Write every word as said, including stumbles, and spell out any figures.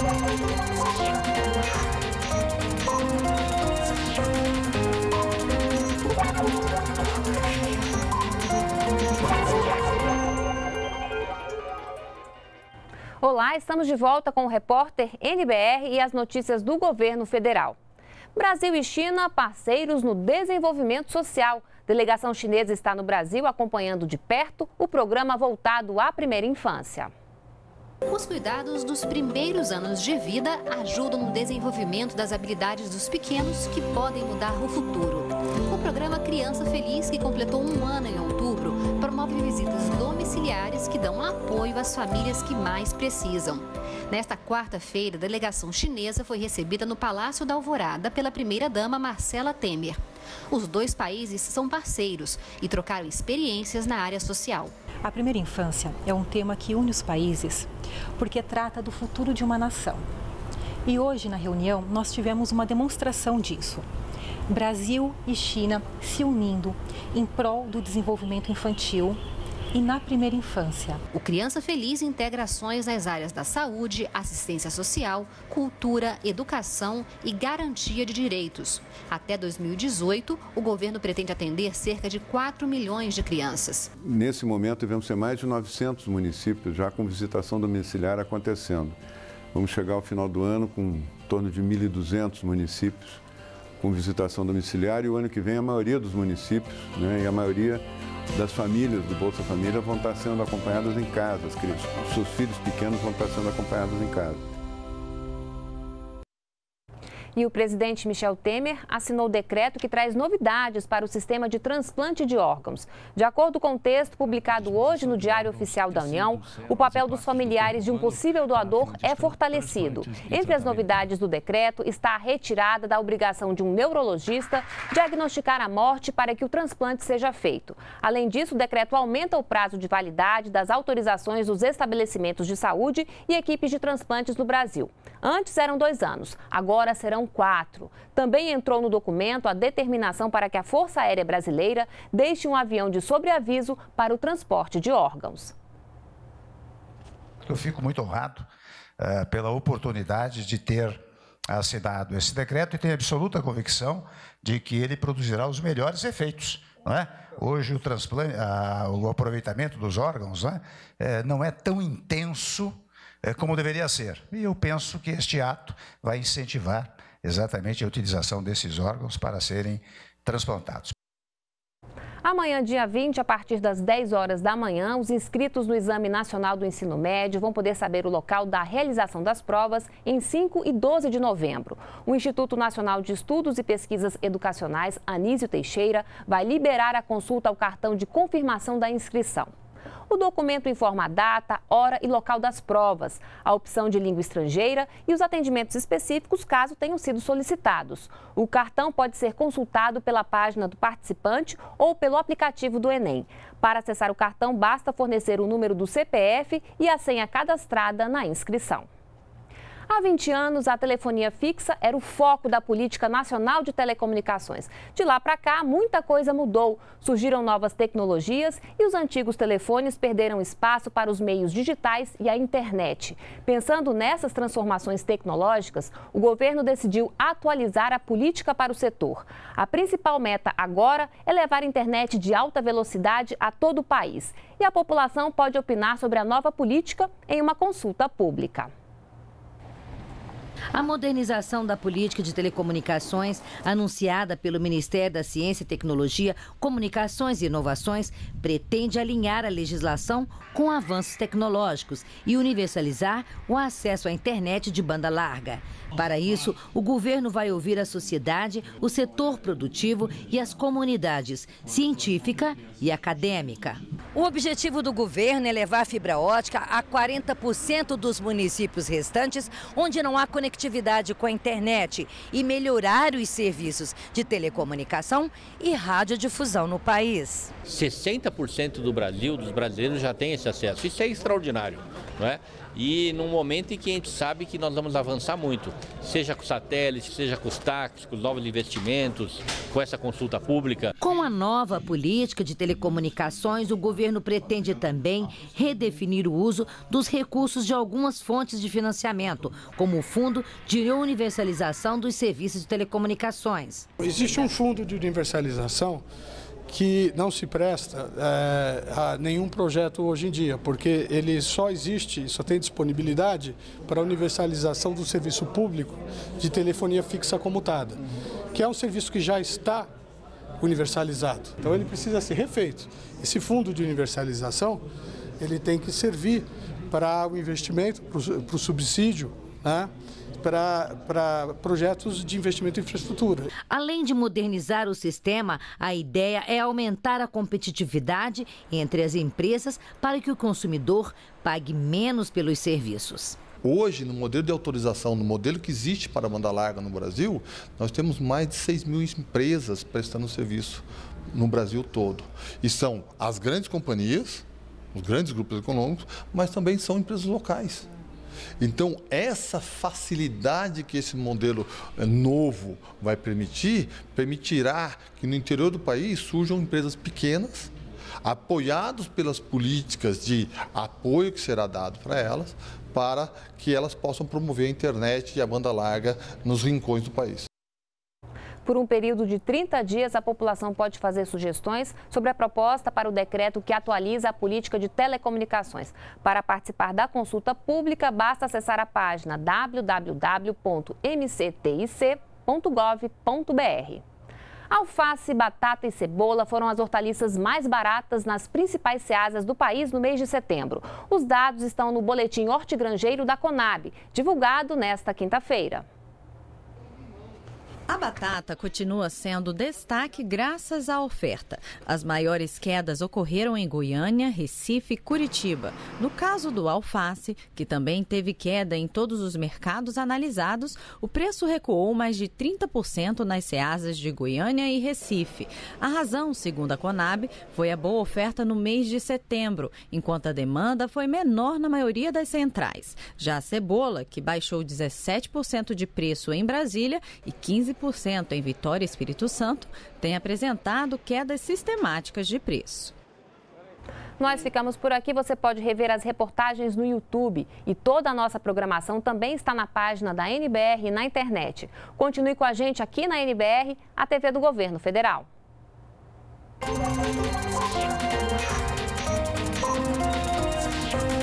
Olá, estamos de volta com o repórter N B R e as notícias do governo federal. Brasil e China, parceiros no desenvolvimento social. Delegação chinesa está no Brasil acompanhando de perto o programa voltado à primeira infância. Os cuidados dos primeiros anos de vida ajudam no desenvolvimento das habilidades dos pequenos que podem mudar o futuro. O programa Criança Feliz, que completou um ano em outubro, promove visitas domiciliares que dão apoio às famílias que mais precisam. Nesta quarta-feira, a delegação chinesa foi recebida no Palácio da Alvorada pela primeira-dama Marcela Temer. Os dois países são parceiros e trocaram experiências na área social. A primeira infância é um tema que une os países porque trata do futuro de uma nação. E hoje, na reunião, nós tivemos uma demonstração disso. Brasil e China se unindo em prol do desenvolvimento infantil e na primeira infância. O Criança Feliz integra ações nas áreas da saúde, assistência social, cultura, educação e garantia de direitos. Até dois mil e dezoito, o governo pretende atender cerca de quatro milhões de crianças. Nesse momento, devemos ter mais de novecentos municípios já com visitação domiciliar acontecendo. Vamos chegar ao final do ano com em torno de mil e duzentos municípios com visitação domiciliar e o ano que vem a maioria dos municípios, né, e a maioria das famílias do Bolsa Família vão estar sendo acompanhadas em casa, as crianças, os seus filhos pequenos vão estar sendo acompanhados em casa. E o presidente Michel Temer assinou o decreto que traz novidades para o sistema de transplante de órgãos. De acordo com o texto publicado hoje no Diário Oficial da União, o papel dos familiares de um possível doador é fortalecido. Entre as novidades do decreto está a retirada da obrigação de um neurologista diagnosticar a morte para que o transplante seja feito. Além disso, o decreto aumenta o prazo de validade das autorizações dos estabelecimentos de saúde e equipes de transplantes no Brasil. Antes eram dois anos, agora serão quatro. Também entrou no documento a determinação para que a Força Aérea Brasileira deixe um avião de sobreaviso para o transporte de órgãos. Eu fico muito honrado uh, pela oportunidade de ter assinado esse decreto e tenho absoluta convicção de que ele produzirá os melhores efeitos. Não é? Hoje o, transplante, uh, o aproveitamento dos órgãos, né, uh, não é tão intenso uh, como deveria ser. E eu penso que este ato vai incentivar exatamente a utilização desses órgãos para serem transplantados. Amanhã, dia vinte, a partir das dez horas da manhã, os inscritos no Exame Nacional do Ensino Médio vão poder saber o local da realização das provas em cinco e doze de novembro. O Instituto Nacional de Estudos e Pesquisas Educacionais, Anísio Teixeira, vai liberar a consulta ao cartão de confirmação da inscrição. O documento informa a data, hora e local das provas, a opção de língua estrangeira e os atendimentos específicos caso tenham sido solicitados. O cartão pode ser consultado pela página do participante ou pelo aplicativo do Enem. Para acessar o cartão, basta fornecer o número do C P F e a senha cadastrada na inscrição. Há vinte anos, a telefonia fixa era o foco da política nacional de telecomunicações. De lá para cá, muita coisa mudou. Surgiram novas tecnologias e os antigos telefones perderam espaço para os meios digitais e a internet. Pensando nessas transformações tecnológicas, o governo decidiu atualizar a política para o setor. A principal meta agora é levar a internet de alta velocidade a todo o país. E a população pode opinar sobre a nova política em uma consulta pública. A modernização da política de telecomunicações, anunciada pelo Ministério da Ciência e Tecnologia, Comunicações e Inovações, pretende alinhar a legislação com avanços tecnológicos e universalizar o acesso à internet de banda larga. Para isso, o governo vai ouvir a sociedade, o setor produtivo e as comunidades científica e acadêmica. O objetivo do governo é levar a fibra ótica a quarenta por cento dos municípios restantes, onde não há conectividade com a internet, e melhorar os serviços de telecomunicação e radiodifusão no país. sessenta por cento do Brasil, dos brasileiros, já tem esse acesso. Isso é extraordinário, não é? e num momento em que a gente sabe que nós vamos avançar muito, seja com satélite, seja com os táxis, com os novos investimentos, com essa consulta pública. Com a nova política de telecomunicações, o governo pretende também redefinir o uso dos recursos de algumas fontes de financiamento, como o Fundo de Universalização dos Serviços de Telecomunicações. Existe um fundo de universalização que não se presta é, a nenhum projeto hoje em dia, porque ele só existe, só tem disponibilidade para a universalização do serviço público de telefonia fixa comutada, que é um serviço que já está universalizado. Então ele precisa ser refeito. Esse fundo de universalização, ele tem que servir para o investimento, para o subsídio, né? Para, para projetos de investimento em infraestrutura. Além de modernizar o sistema, a ideia é aumentar a competitividade entre as empresas para que o consumidor pague menos pelos serviços. Hoje, no modelo de autorização, no modelo que existe para banda larga no Brasil, nós temos mais de seis mil empresas prestando serviço no Brasil todo. E são as grandes companhias, os grandes grupos econômicos, mas também são empresas locais. Então, essa facilidade que esse modelo novo vai permitir, permitirá que no interior do país surjam empresas pequenas, apoiadas pelas políticas de apoio que será dado para elas, para que elas possam promover a internet e a banda larga nos rincões do país. Por um período de trinta dias, a população pode fazer sugestões sobre a proposta para o decreto que atualiza a política de telecomunicações. Para participar da consulta pública, basta acessar a página w w w ponto m c t i c ponto gov ponto b r. Alface, batata e cebola foram as hortaliças mais baratas nas principais ceasas do país no mês de setembro. Os dados estão no boletim hortigranjeiro da Conab, divulgado nesta quinta-feira. A batata continua sendo destaque graças à oferta. As maiores quedas ocorreram em Goiânia, Recife e Curitiba. No caso do alface, que também teve queda em todos os mercados analisados, o preço recuou mais de trinta por cento nas ceasas de Goiânia e Recife. A razão, segundo a Conab, foi a boa oferta no mês de setembro, enquanto a demanda foi menor na maioria das centrais. Já a cebola, que baixou dezessete por cento de preço em Brasília e quinze por cento em Vitória e Espírito Santo, tem apresentado quedas sistemáticas de preço. Nós ficamos por aqui. Você pode rever as reportagens no YouTube e toda a nossa programação também está na página da N B R e na internet. Continue com a gente aqui na N B R, a T V do Governo Federal. Música